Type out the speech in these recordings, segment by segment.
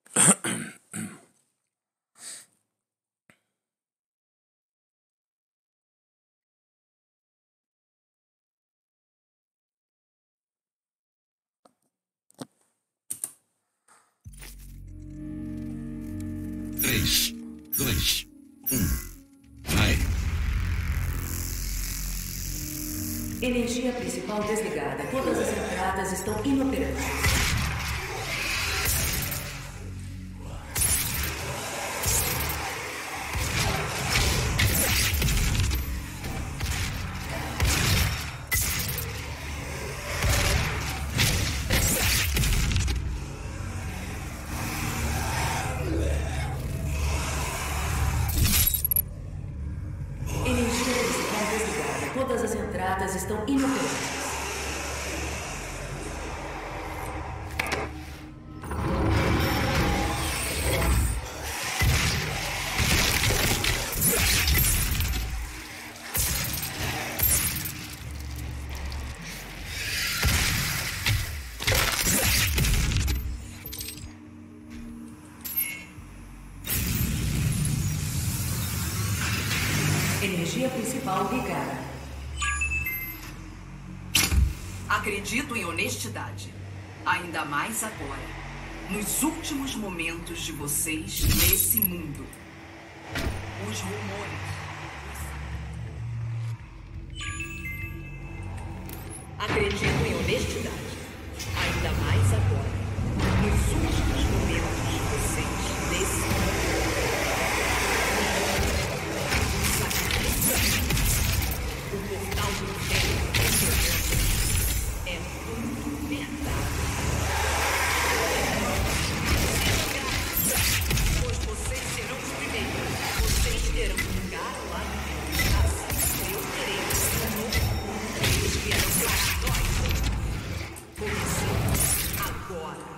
3, 2, 1. Vai. Energia principal desligada. Todas as entradas estão inoperantes. Todas as entradas estão inoperantes. Energia principal ligada. Acredito em honestidade. Ainda mais agora. Nos últimos momentos de vocês nesse mundo. Os rumores. Acredito em honestidade. Ainda mais agora. Nos últimos momentos de vocês nesse mundo. O portal do inferno é tudo verdade. Pois vocês serão os primeiros. Vocês terão lugar ao lado deles. Assim eu terei um novo mundo. Eles vieram para nós. Começamos agora.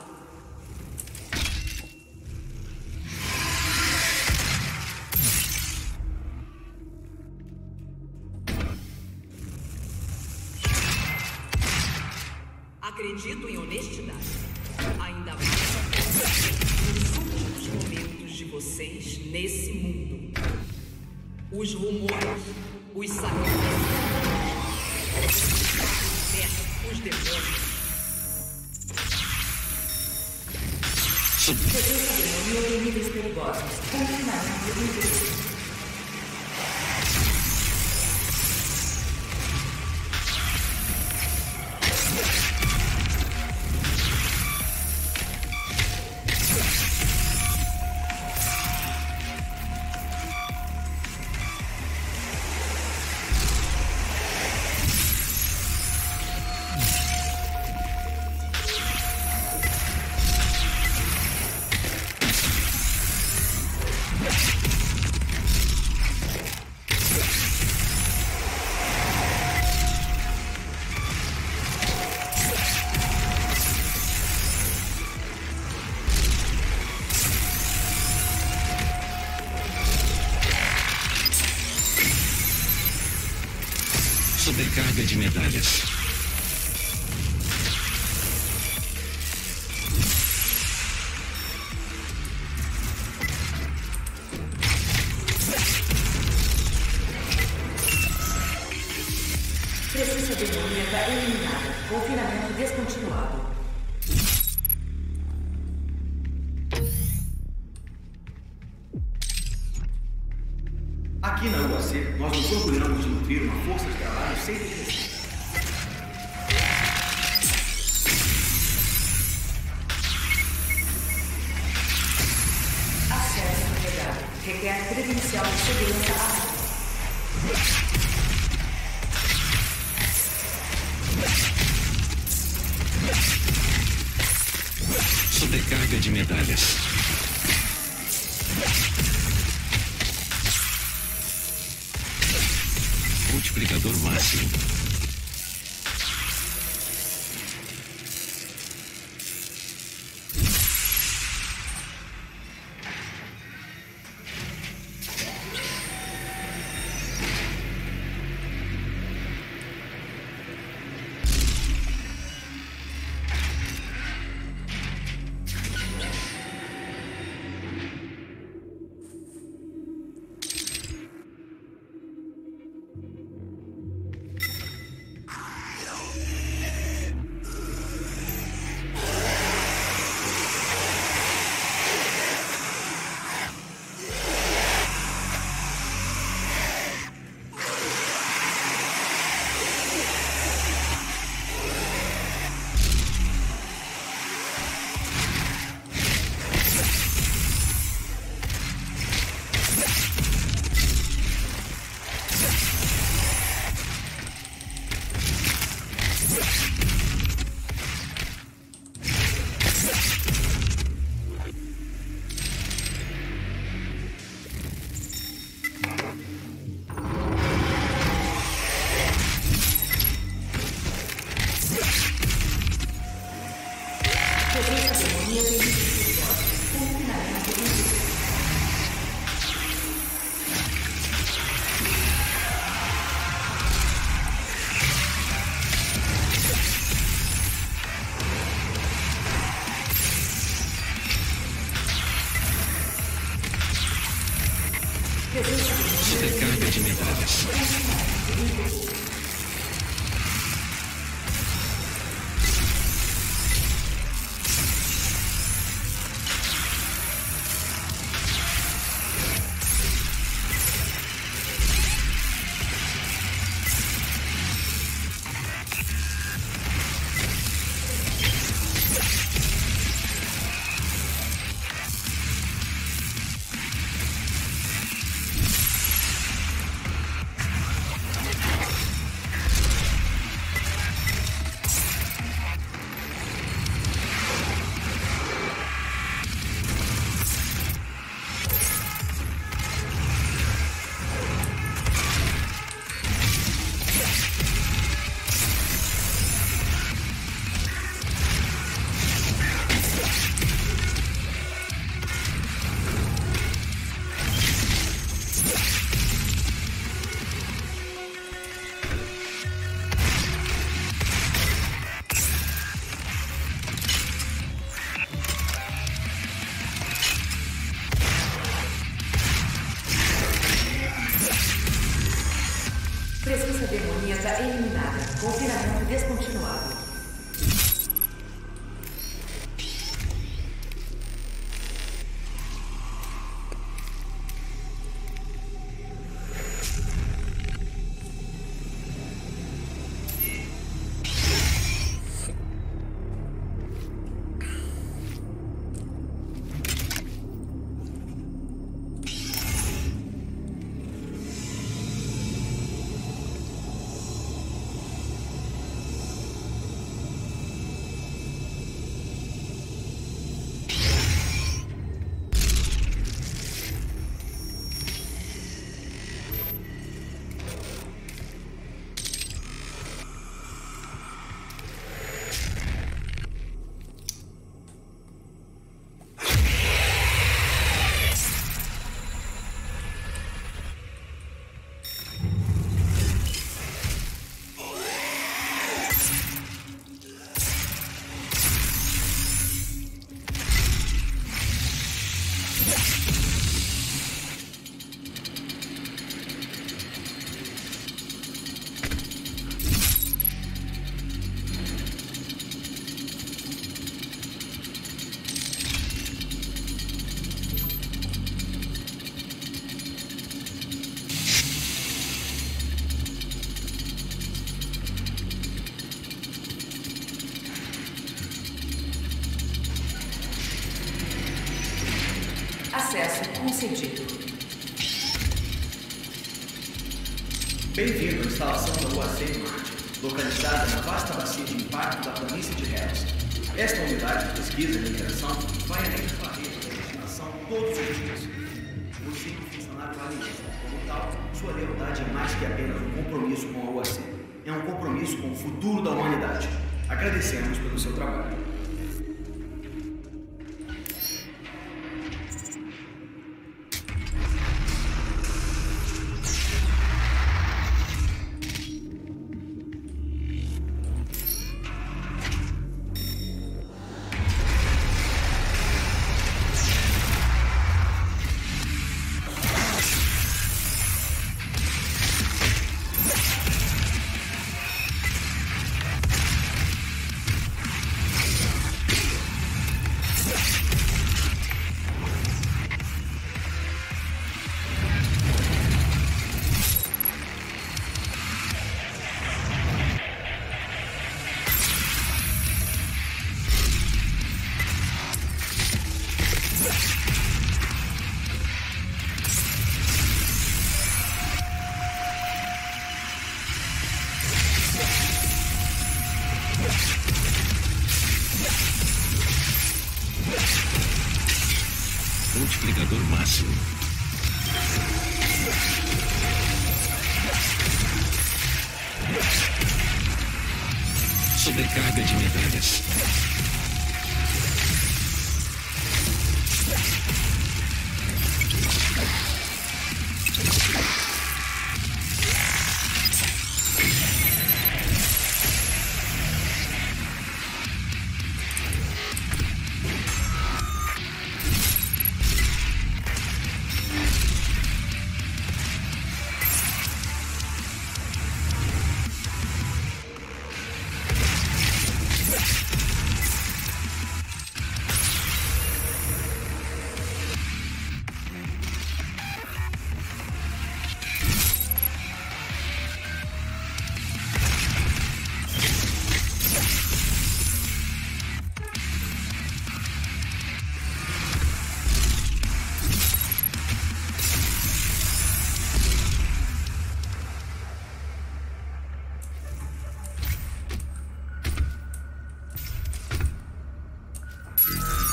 Acredito em honestidade. Ainda mais nos últimos momentos de vocês nesse mundo. Os rumores, os sacrifícios, os demônios. Presença demoníaca em níveis perigosos. Confinamento nível 5. Sobrecarga de medalhas. Presença demoníaca eliminada. Confinamento descontinuado. Aqui na UAC, nós nos orgulhamos de nutrir uma força de trabalho sem defesa. Acesso negado. Requer credencial de segurança ágil. Sobrecarga de medalhas. Multiplicador máximo. Presença demoníaca em níveis perigosos. Confinamento indiscriminado. Sobrecarga de medalhas. Presença demoníaca eliminada. Confinamento descontinuado. Acesso concedido. Bem-vindo à instalação da UAC em Marte, localizada na vasta bacia de impacto da planície de Hells. Esta unidade de pesquisa e mineração vai além do planeta da destinação todos os dias. Você é um funcionário alienígena. Como tal, sua lealdade é mais que apenas um compromisso com a UAC. É um compromisso com o futuro da humanidade. Agradecemos pelo seu trabalho. Multiplicador máximo. Sobrecarga de medalhas.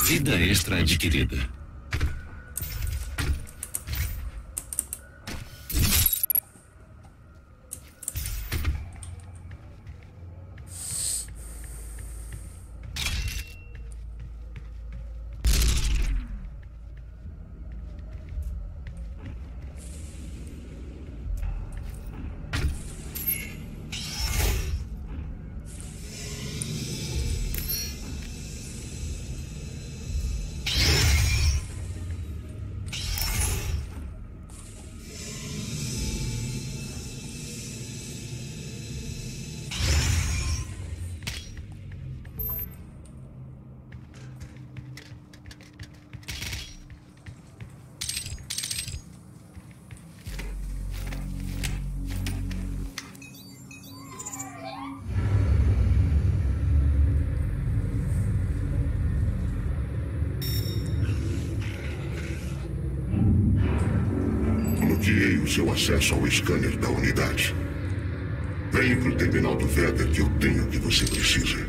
Vida extra adquirida. Bloqueei o seu acesso ao scanner da unidade. Venha para o terminal do Vega que eu tenho o que você precisa.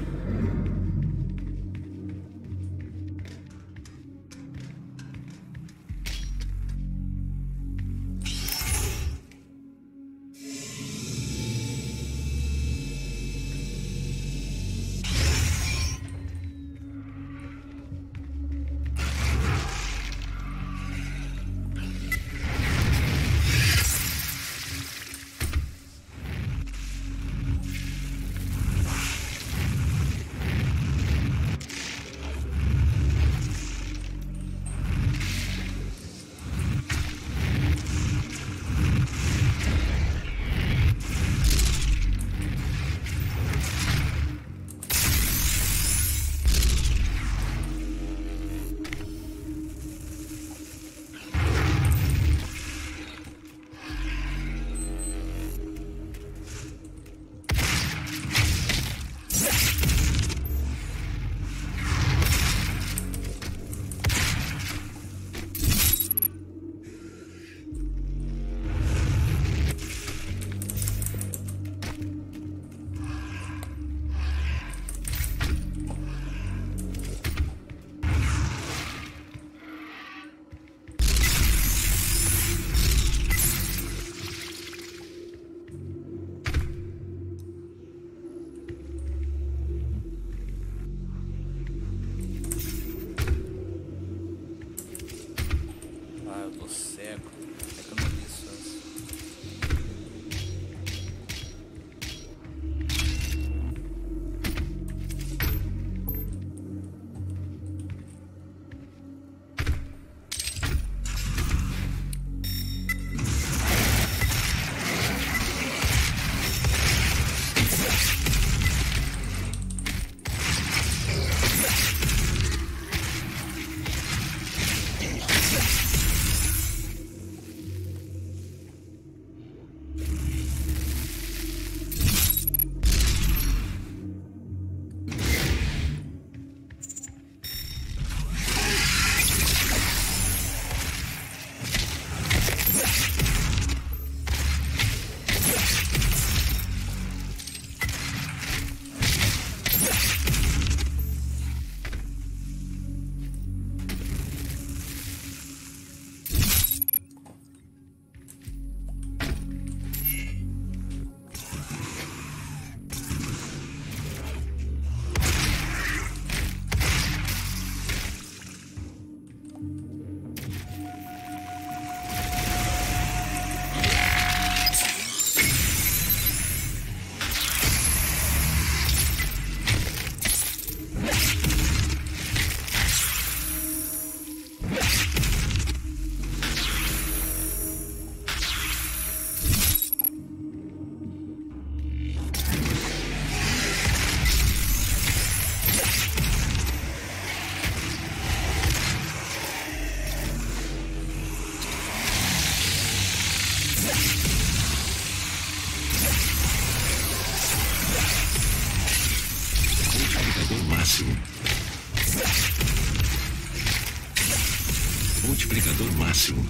Multiplicador máximo.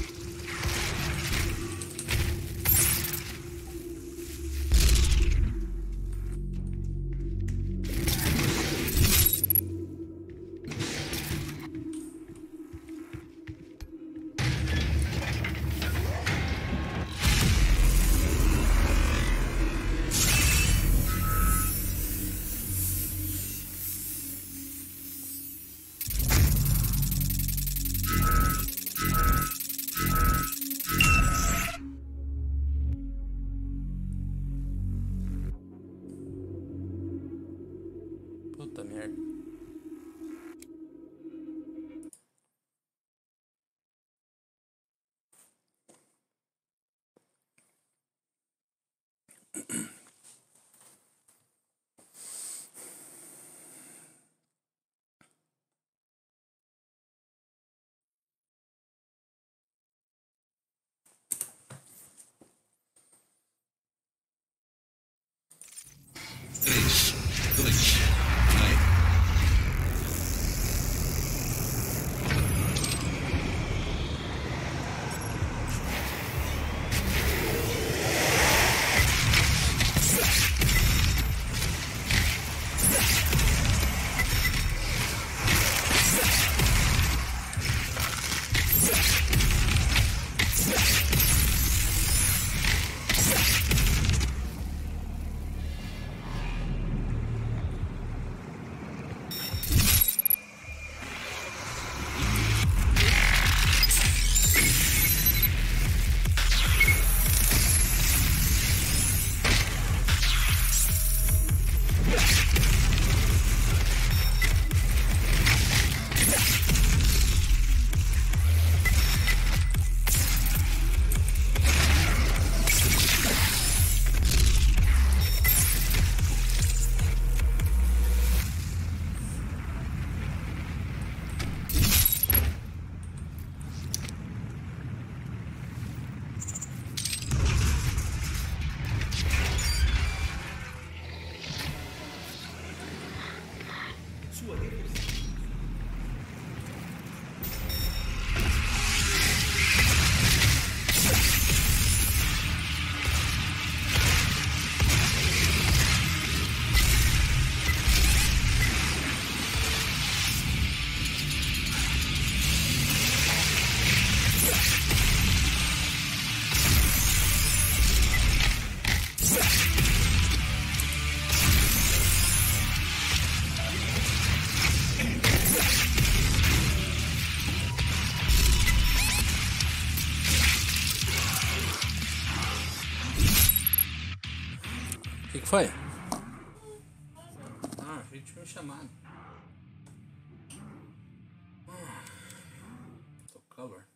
sua revolução. O que foi? Ah, a gente tinha chamado. Tô calor.